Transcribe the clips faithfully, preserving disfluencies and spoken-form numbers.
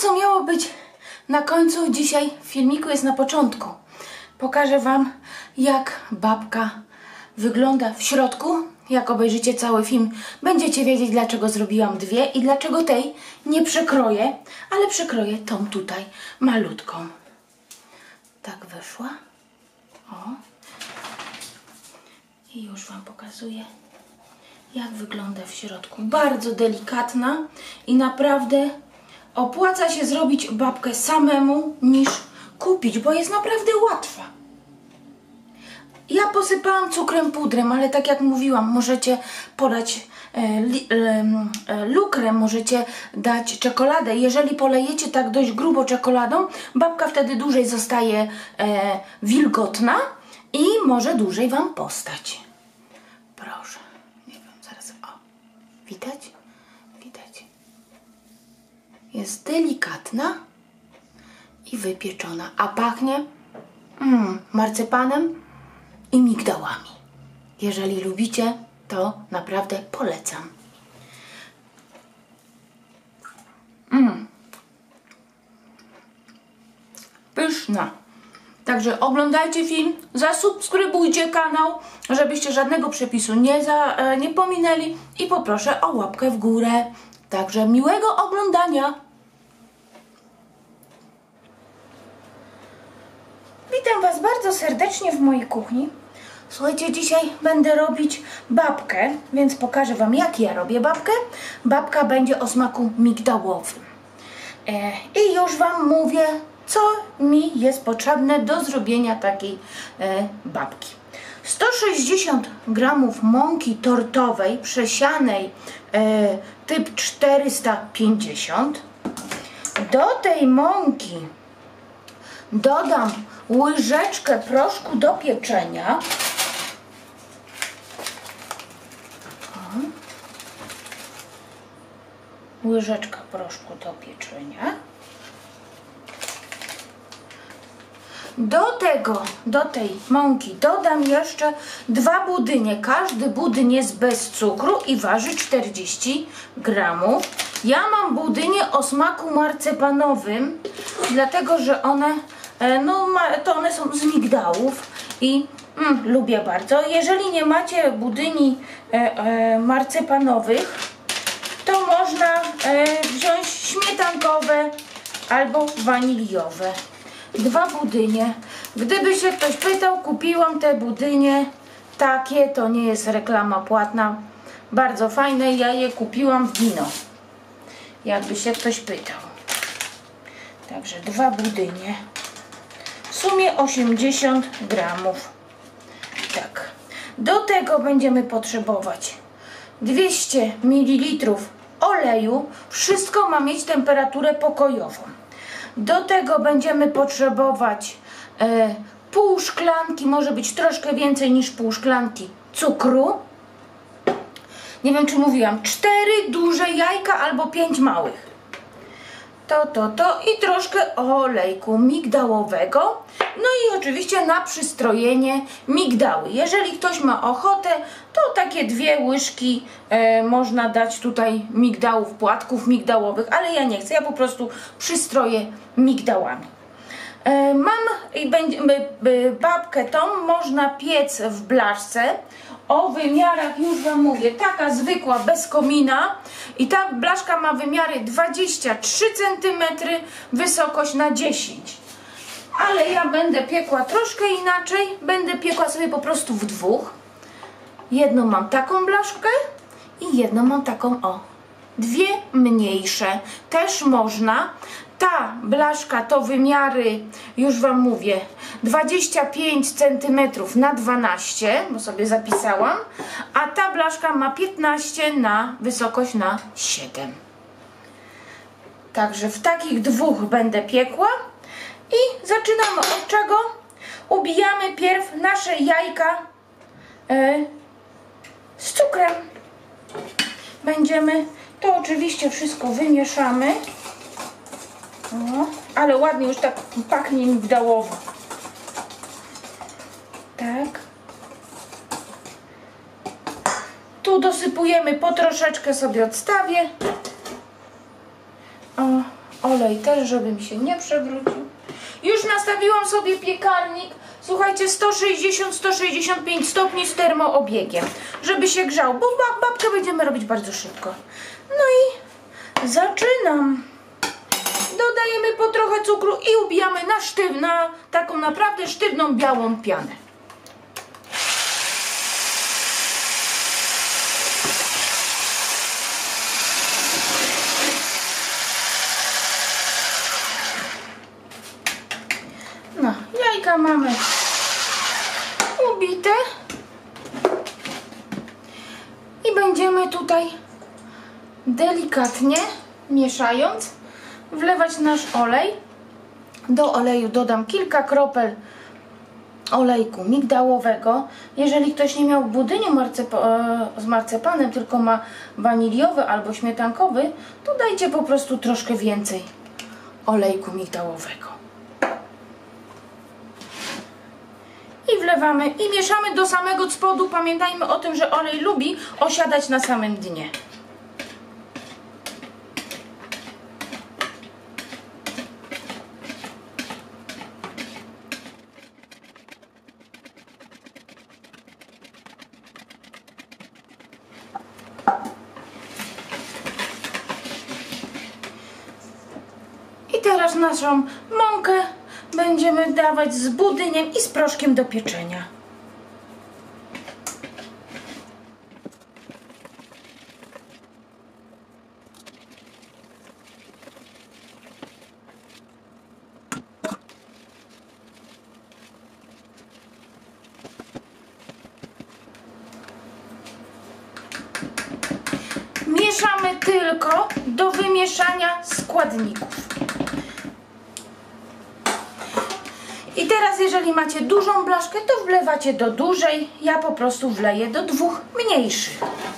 co miało być na końcu, dzisiaj w filmiku jest na początku. Pokażę Wam, jak babka wygląda w środku. Jak obejrzycie cały film, będziecie wiedzieć, dlaczego zrobiłam dwie i dlaczego tej nie przekroję, ale przekroję tą tutaj malutką. Tak wyszła. O. I już Wam pokazuję, jak wygląda w środku. Bardzo delikatna i naprawdę opłaca się zrobić babkę samemu niż kupić, bo jest naprawdę łatwa. Ja posypałam cukrem pudrem, ale tak jak mówiłam, możecie podać e, li, e, e, lukrem, możecie dać czekoladę. Jeżeli polejecie tak dość grubo czekoladą, babka wtedy dłużej zostaje e, wilgotna i może dłużej Wam postać. Proszę. Nie wiem, zaraz. O. Widać? Widać. Jest delikatna i wypieczona, a pachnie mm, marcepanem i migdałami. Jeżeli lubicie, to naprawdę polecam. Mm. Pyszna. Także oglądajcie film, zasubskrybujcie kanał, żebyście żadnego przepisu nie, za, nie pominęli i poproszę o łapkę w górę. Także miłego oglądania. Witam Was bardzo serdecznie w mojej kuchni. Słuchajcie, dzisiaj będę robić babkę, więc pokażę Wam, jak ja robię babkę. Babka będzie o smaku migdałowym. E, I już Wam mówię, co mi jest potrzebne do zrobienia takiej e, babki. sto sześćdziesiąt gramów mąki tortowej przesianej e, typ czterysta pięćdziesiąt. Do tej mąki dodam łyżeczkę proszku do pieczenia. O. Łyżeczka proszku do pieczenia. Do tego, do tej mąki dodam jeszcze dwa budynie. Każdy budyn jest bez cukru i waży czterdzieści gramów. Ja mam budynie o smaku marcepanowym, dlatego że one, no, to one są z migdałów i mm, lubię bardzo. Jeżeli nie macie budyni e, e, marcepanowych, to można e, wziąć śmietankowe albo waniliowe. Dwa budynie. Gdyby się ktoś pytał, kupiłam te budynie takie, to nie jest reklama płatna, bardzo fajne, ja je kupiłam w Dino, jakby się ktoś pytał. Także dwa budynie, w sumie osiemdziesiąt gramów. Tak. Do tego będziemy potrzebować dwieście mililitrów oleju. Wszystko ma mieć temperaturę pokojową. Do tego będziemy potrzebować e, pół szklanki, może być troszkę więcej niż pół szklanki cukru. Nie wiem, czy mówiłam, cztery duże jajka albo pięć małych. To, to, to i troszkę olejku migdałowego. No i oczywiście na przystrojenie migdały. Jeżeli ktoś ma ochotę, to takie dwie łyżki e, można dać tutaj migdałów, płatków migdałowych, ale ja nie chcę, ja po prostu przystroję migdałami. E, mam i będzie, babkę tą można piec w blaszce. O wymiarach już Wam mówię, taka zwykła, bez komina i ta blaszka ma wymiary dwadzieścia trzy centymetry, wysokość na dziesięć. Ale ja będę piekła troszkę inaczej, będę piekła sobie po prostu w dwóch. Jedną mam taką blaszkę i jedną mam taką, o, dwie mniejsze. Też można. Ta blaszka to wymiary, już Wam mówię, dwadzieścia pięć centymetrów na dwanaście, bo sobie zapisałam, a ta blaszka ma piętnaście na wysokość na siedem. Także w takich dwóch będę piekła i zaczynamy od czego? Ubijamy pierw nasze jajka yy, z cukrem. Będziemy to oczywiście wszystko wymieszamy. O, ale ładnie już tak pachnie migdałowo. Tak. Tu dosypujemy po troszeczkę, sobie odstawię. O, olej też, żeby mi się nie przewrócił. Już nastawiłam sobie piekarnik, słuchajcie, sto sześćdziesiąt do stu sześćdziesięciu pięciu stopni z termoobiegiem, żeby się grzał, bo babkę będziemy robić bardzo szybko. No i zaczynam. Dodajemy po trochę cukru i ubijamy na sztywno, na taką naprawdę sztywną, białą pianę. No, jajka mamy ubite i będziemy tutaj delikatnie mieszając wlewać nasz olej. Do oleju dodam kilka kropel olejku migdałowego. Jeżeli ktoś nie miał budyniu marcepa z marcepanem, tylko ma waniliowy albo śmietankowy, to dajcie po prostu troszkę więcej olejku migdałowego. I wlewamy i mieszamy do samego spodu. Pamiętajmy o tym, że olej lubi osiadać na samym dnie. I teraz naszą mąkę będziemy dawać z budyniem i z proszkiem do pieczenia. Mieszamy tylko do wymieszania składników. I teraz, jeżeli macie dużą blaszkę, to wlewacie do dużej. Ja po prostu wleję do dwóch mniejszych.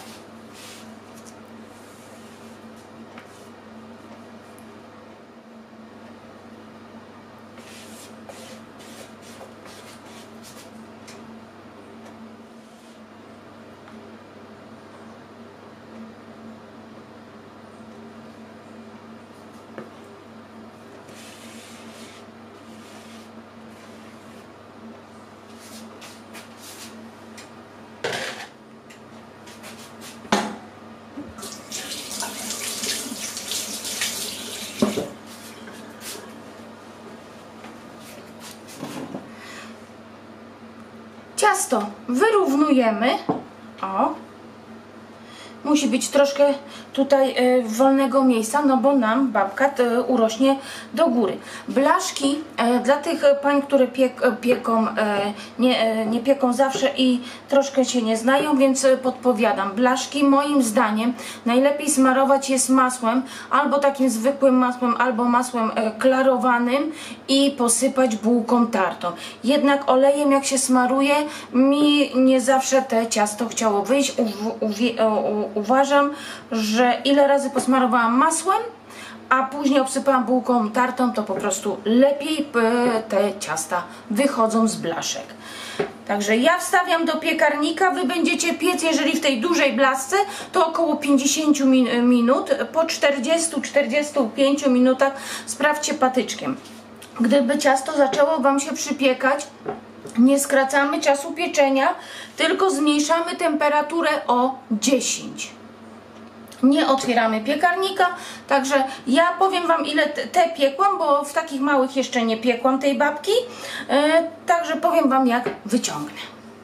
Ciasto wyrównujemy. O. Musi być troszkę tutaj y, wolnego miejsca, no bo nam babka y, urośnie do góry. Blaszki y, dla tych pań, które piek, pieką, y, nie, y, nie pieką zawsze i troszkę się nie znają, więc y, podpowiadam. Blaszki moim zdaniem najlepiej smarować jest masłem, albo takim zwykłym masłem, albo masłem y, klarowanym i posypać bułką tartą. Jednak olejem, jak się smaruje, mi nie zawsze te ciasto chciało wyjść. U, u, u, uważam, że ile razy posmarowałam masłem, a później obsypałam bułką tartą, to po prostu lepiej te ciasta wychodzą z blaszek. Także ja wstawiam do piekarnika, wy będziecie piec, jeżeli w tej dużej blasce, to około pięćdziesiąt minut. Po czterdziestu do czterdziestu pięciu minutach sprawdźcie patyczkiem. Gdyby ciasto zaczęło wam się przypiekać, nie skracamy czasu pieczenia, tylko zmniejszamy temperaturę o dziesięć. Nie otwieramy piekarnika, także ja powiem wam, ile te piekłam, bo w takich małych jeszcze nie piekłam tej babki, yy, także powiem wam, jak wyciągnę.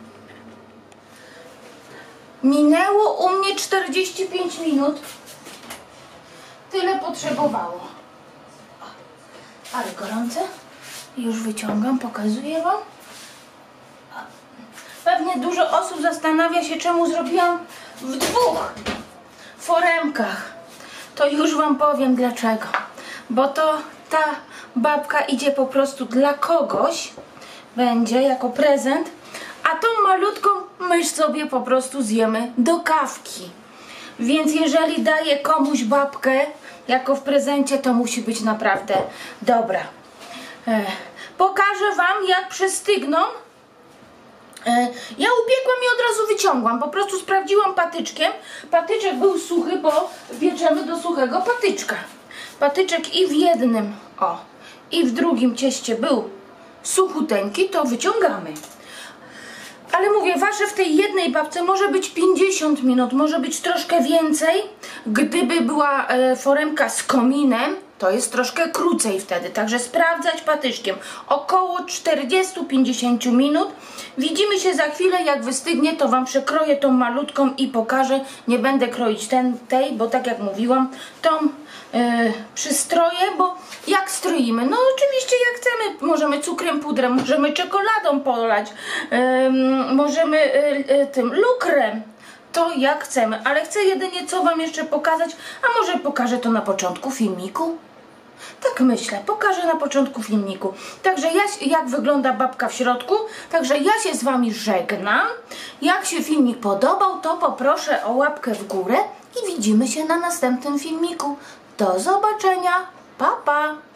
Minęło u mnie czterdzieści pięć minut, tyle potrzebowało. Ale gorące, już wyciągam, pokazuję wam. Pewnie dużo osób zastanawia się, czemu zrobiłam w dwóch foremkach. To już wam powiem dlaczego. Bo to ta babka idzie po prostu dla kogoś, będzie jako prezent, a tą malutką my sobie po prostu zjemy do kawki. Więc jeżeli daję komuś babkę jako w prezencie, to musi być naprawdę dobra. E, pokażę wam, jak przestygną. Ja upiekłam i od razu wyciągłam, po prostu sprawdziłam patyczkiem. Patyczek był suchy, bo pieczemy do suchego patyczka. patyczek i w jednym, o, i w drugim cieście był suchuteńki, to wyciągamy. Ale mówię, waży w tej jednej babce może być pięćdziesiąt minut, może być troszkę więcej. Gdyby była e, foremka z kominem, to jest troszkę krócej wtedy. Także sprawdzać patyczkiem. Około czterdzieści do pięćdziesięciu minut. Widzimy się za chwilę, jak wystygnie, to wam przekroję tą malutką i pokażę. Nie będę kroić ten, tej, bo tak jak mówiłam, tą e, przystroję, bo jak stroimy? No oczywiście jak chcemy, możemy cukrem, pudrem, możemy czekoladą polać, e, możemy e, e, tym lukrem, to jak chcemy, ale chcę jedynie co wam jeszcze pokazać, a może pokażę to na początku filmiku? Tak myślę, pokażę na początku filmiku. Także ja, jak wygląda babka w środku, także ja się z wami żegnam. Jak się filmik podobał, to poproszę o łapkę w górę i widzimy się na następnym filmiku. Do zobaczenia, pa pa!